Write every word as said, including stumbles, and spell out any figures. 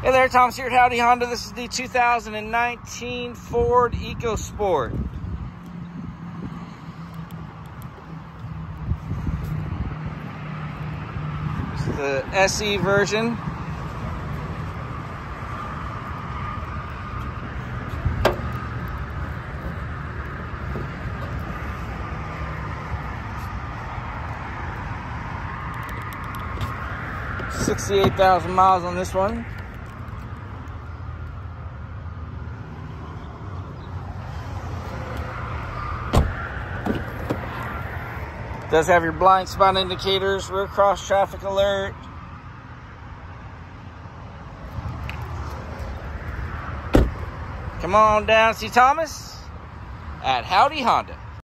Hey there, Thomas here at Howdy Honda. This is the two thousand nineteen Ford Ecosport. This is the S E version. sixty-eight thousand miles on this one. Does have your blind spot indicators, rear cross traffic alert. Come on down, see Thomas at Howdy Honda.